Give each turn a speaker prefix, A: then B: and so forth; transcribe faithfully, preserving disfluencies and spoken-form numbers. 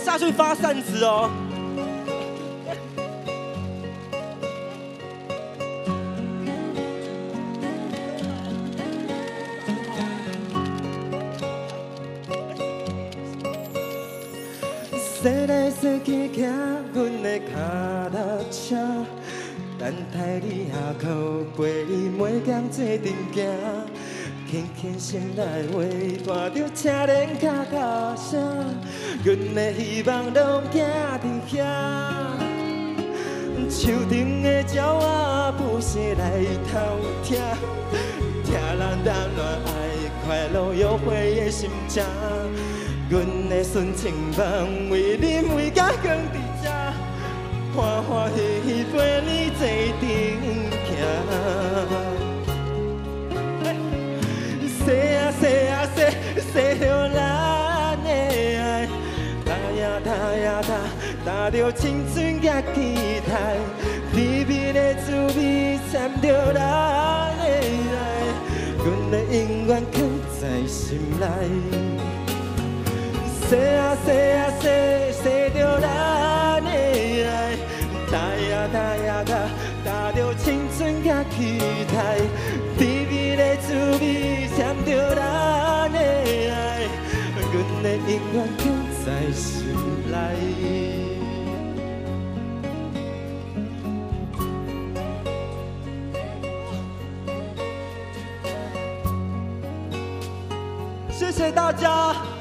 A: 下去发扇子哦。
B: 驶来驶去骑阮的脚踏车，等待你下课陪你每天做阵行，轻轻心内话伴着车轮咔咔声，阮的希望拢行伫遐。树顶的鸟仔不时来偷听，听人谈恋爱快乐约会的心情。阮的纯情梦为你每天放伫这，欢欢喜喜陪你坐阵行。说啊说啊说，说着咱的爱，踏呀踏呀踏，踏着青春甲期待，甜蜜的滋味掺着咱的爱，阮的永远藏在心内。说啊说啊说，说着咱的爱，踏呀踏呀踏，踏着青春甲期待，甜蜜的滋味掺着咱的爱，阮的永远藏在心内。
A: 谢谢大家。